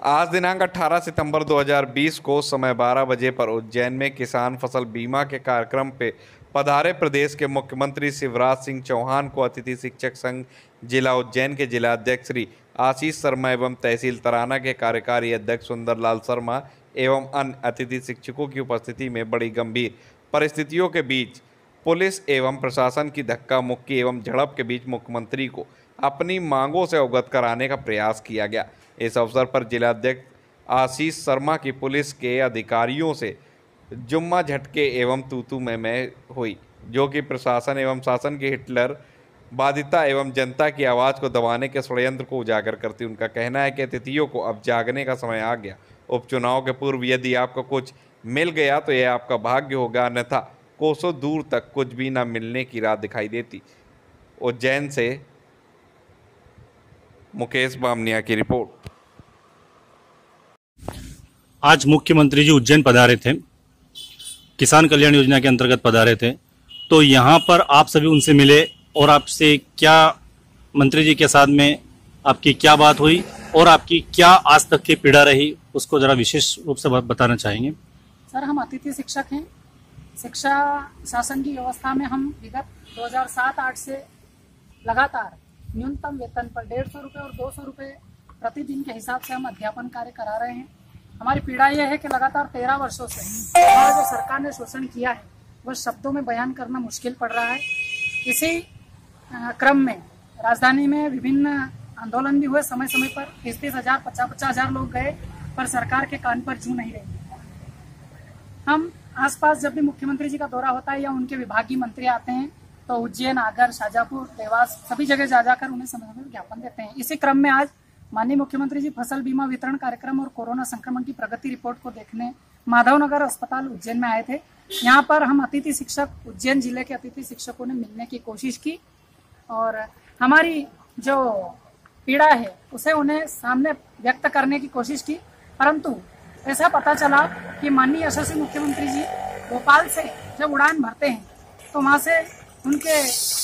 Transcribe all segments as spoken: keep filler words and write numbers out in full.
आज दिनांक अठारह सितंबर दो हज़ार बीस को समय बारह बजे पर उज्जैन में किसान फसल बीमा के कार्यक्रम पे पधारे प्रदेश के मुख्यमंत्री शिवराज सिंह चौहान को अतिथि शिक्षक संघ जिला उज्जैन के जिला अध्यक्ष श्री आशीष शर्मा एवं तहसील तराना के कार्यकारी अध्यक्ष सुंदरलाल शर्मा एवं अन्य अतिथि शिक्षकों की उपस्थिति में बड़ी गंभीर परिस्थितियों के बीच पुलिस एवं प्रशासन की धक्का मुक्की एवं झड़प के बीच मुख्यमंत्री को अपनी मांगों से अवगत कराने का प्रयास किया गया। इस अवसर पर जिलाध्यक्ष आशीष शर्मा की पुलिस के अधिकारियों से जुम्मा झटके एवं तूतू में में हुई, जो कि प्रशासन एवं शासन की हिटलर बाधिता एवं जनता की आवाज़ को दबाने के षड्यंत्र को उजागर करती। उनका कहना है कि अतिथियों को अब जागने का समय आ गया। उपचुनाव के पूर्व यदि आपको कुछ मिल गया तो यह आपका भाग्य होगा, अन्यथा कोसों दूर तक कुछ भी न मिलने की राह दिखाई देती। उज्जैन से मुकेश बामनिया की रिपोर्ट। आज मुख्यमंत्री जी उज्जैन पधारे थे, किसान कल्याण योजना के अंतर्गत पधारे थे, तो यहाँ पर आप सभी उनसे मिले और आपसे क्या मंत्री जी के साथ में आपकी क्या बात हुई और आपकी क्या आज तक की पीड़ा रही, उसको जरा विशेष रूप से बताना चाहेंगे। सर, हम अतिथि शिक्षक हैं। शिक्षा शासन की व्यवस्था में हम विगत दो हज़ार सात आठ से लगातार न्यूनतम वेतन पर डेढ़ सौ रुपये और दो सौ रुपये प्रतिदिन के हिसाब से हम अध्यापन कार्य करा रहे हैं। हमारी पीड़ा यह है कि लगातार तेरह वर्षों से हमारा जो सरकार ने शोषण किया है वह शब्दों में बयान करना मुश्किल पड़ रहा है। इसी क्रम में राजधानी में विभिन्न आंदोलन भी हुए, समय समय पर तीस तीस हजार पचास पचास हजार लोग गए, पर सरकार के कान पर जू नहीं रही। हम आसपास जब भी मुख्यमंत्री जी का दौरा होता है या उनके विभागीय मंत्री आते हैं तो उज्जैन, आगर, शाजापुर, देवास सभी जगह जा जाकर उन्हें समय समय ज्ञापन देते हैं। इसी क्रम में आज माननीय मुख्यमंत्री जी फसल बीमा वितरण कार्यक्रम और कोरोना संक्रमण की प्रगति रिपोर्ट को देखने माधवनगर अस्पताल उज्जैन में आए थे। यहाँ पर हम अतिथि शिक्षक, उज्जैन जिले के अतिथि शिक्षकों ने मिलने की कोशिश की और हमारी जो पीड़ा है उसे उन्हें सामने व्यक्त करने की कोशिश की, परंतु ऐसा पता चला कि माननीय यशस्वी मुख्यमंत्री जी भोपाल से जब उड़ान भरते हैं तो वहाँ से उनके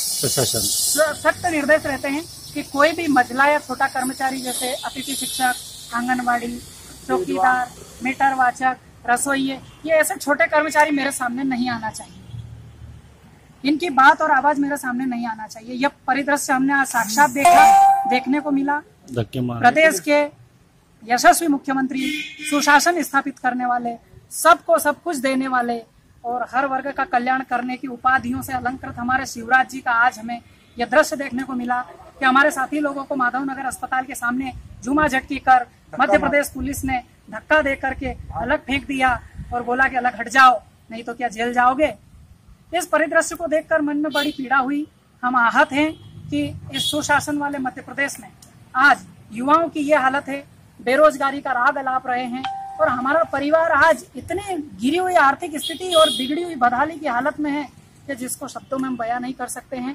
सख्त निर्देश रहते हैं कि कोई भी महिला या छोटा कर्मचारी जैसे अतिथि शिक्षक, आंगनबाड़ी, चौकीदार, मीटर वाचक, रसोइये, ये ऐसे छोटे कर्मचारी मेरे सामने नहीं आना चाहिए। इनकी बात और आवाज मेरे सामने नहीं आना चाहिए। यह परिदृश्य हमने आज साक्षात देखा, देखने को मिला। प्रदेश के यशस्वी मुख्यमंत्री, सुशासन स्थापित करने वाले, सबको सब कुछ देने वाले और हर वर्ग का कल्याण करने की उपाधियों से अलंकृत हमारे शिवराज जी का आज हमें यह दृश्य देखने को मिला कि हमारे साथी लोगों को माधवनगर अस्पताल के सामने जुमा झटकी कर मध्य प्रदेश पुलिस ने धक्का दे करके अलग फेंक दिया और बोला कि अलग हट जाओ, नहीं तो क्या जेल जाओगे। इस परिदृश्य को देखकर मन में बड़ी पीड़ा हुई। हम आहत हैं कि इस सुशासन वाले मध्य प्रदेश में आज युवाओं की ये हालत है, बेरोजगारी का राग अलाप रहे हैं और हमारा परिवार आज इतनी गिरी हुई आर्थिक स्थिति और बिगड़ी हुई बदहाली की हालत में है कि जिसको शब्दों में हम बयां नहीं कर सकते हैं।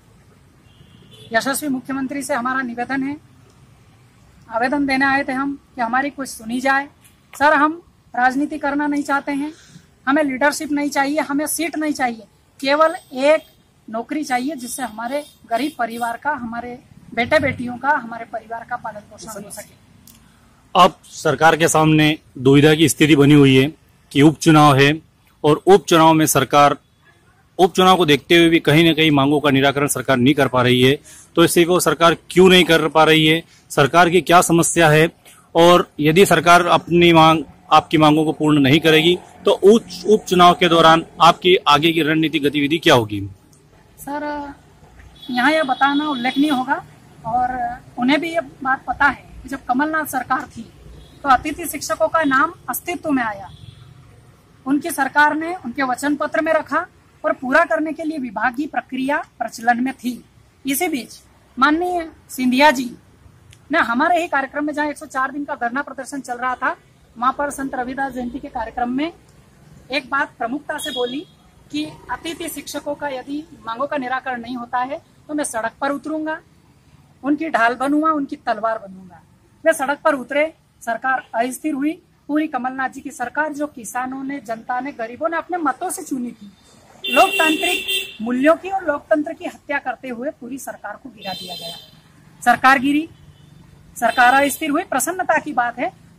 यशस्वी मुख्यमंत्री से हमारा निवेदन है, आवेदन देने आए थे हम कि हमारी कुछ सुनी जाए। सर, हम राजनीति करना नहीं चाहते हैं, हमें लीडरशिप नहीं चाहिए, हमें सीट नहीं चाहिए, केवल एक नौकरी चाहिए जिससे हमारे गरीब परिवार का, हमारे बेटे बेटियों का, हमारे परिवार का पालन पोषण हो सके। अब सरकार के सामने दुविधा की स्थिति बनी हुई है कि उपचुनाव है और उपचुनाव में सरकार उपचुनाव को देखते हुए भी कहीं न कहीं मांगों का निराकरण सरकार नहीं कर पा रही है। तो इससे वो सरकार क्यों नहीं कर पा रही है, सरकार की क्या समस्या है और यदि सरकार अपनी मांग आपकी मांगों को पूर्ण नहीं करेगी तो उपचुनाव के दौरान आपकी आगे की रणनीति गतिविधि क्या होगी। सर, यहाँ यह बताना उल्लेखनीय होगा और उन्हें भी ये बात पता है कि जब कमलनाथ सरकार थी तो अतिथि शिक्षकों का नाम अस्तित्व में आया। उनकी सरकार ने उनके वचन पत्र में रखा और पूरा करने के लिए विभागीय प्रक्रिया प्रचलन में थी। इसी बीच माननीय सिंधिया जी ने हमारे ही कार्यक्रम में, जहाँ एक सौ चार दिन का धरना प्रदर्शन चल रहा था, वहां पर संत रविदास जयंती के कार्यक्रम में एक बात प्रमुखता से बोली कि अतिथि शिक्षकों का यदि मांगों का निराकरण नहीं होता है तो मैं सड़क पर उतरूंगा, उनकी ढाल बनूंगा, उनकी तलवार बनूंगा। वे सड़क पर उतरे, सरकार अस्थिर हुई। पूरी कमलनाथ जी की सरकार, जो किसानों ने, जनता ने, गरीबों ने अपने मतों से चुनी थी, लोकतांत्रिक मूल्यों की और लोकतंत्र की हत्या करते हुए पूरी सरकार को गिरा दिया गया। सरकार गिरी, सरकार अस्थिर हुई। प्रसन्नता की बात है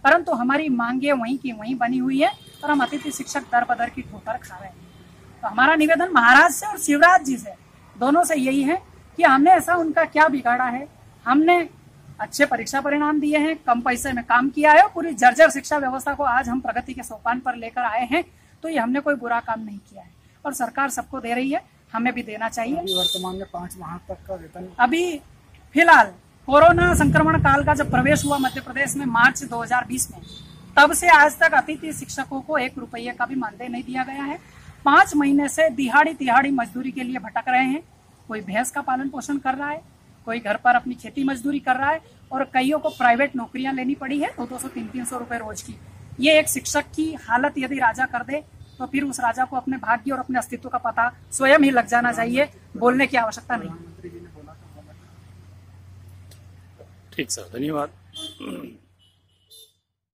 परंतु हमारी मांगे वहीं की वहीं बनी हुई है और हम अतिथि शिक्षक दर बदर की ठोकर खा रहे हैं। तो हमारा निवेदन महाराज से और शिवराज जी से दोनों से यही है कि हमने ऐसा उनका क्या बिगाड़ा है। हमने अच्छे परीक्षा परिणाम दिए हैं, कम पैसे में काम किया है और पूरी जर्जर शिक्षा व्यवस्था को आज हम प्रगति के सोपान पर लेकर आए हैं। तो ये हमने कोई बुरा काम नहीं किया है और सरकार सबको दे रही है, हमें भी देना चाहिए। अभी वर्तमान में पाँच माह तक का वेतन अभी फिलहाल कोरोना संक्रमण काल का जब प्रवेश हुआ मध्य प्रदेश में मार्च दो हज़ार बीस में, तब से आज तक अतिथि शिक्षकों को एक रुपये का भी मानदेय नहीं दिया गया है। पांच महीने से दिहाड़ी तिहाड़ी मजदूरी के लिए भटक रहे हैं। कोई भैंस का पालन पोषण कर रहा है, कोई घर पर अपनी खेती मजदूरी कर रहा है और कईयों को प्राइवेट नौकरियां लेनी पड़ी है दो दो सौ तीन तीन सौ रुपए रोज की। ये एक शिक्षक की हालत यदि राजा कर दे तो फिर उस राजा को अपने भाग्य और अपने अस्तित्व का पता स्वयं ही लग जाना चाहिए, बोलने की आवश्यकता नहीं। ठीक सर, धन्यवाद।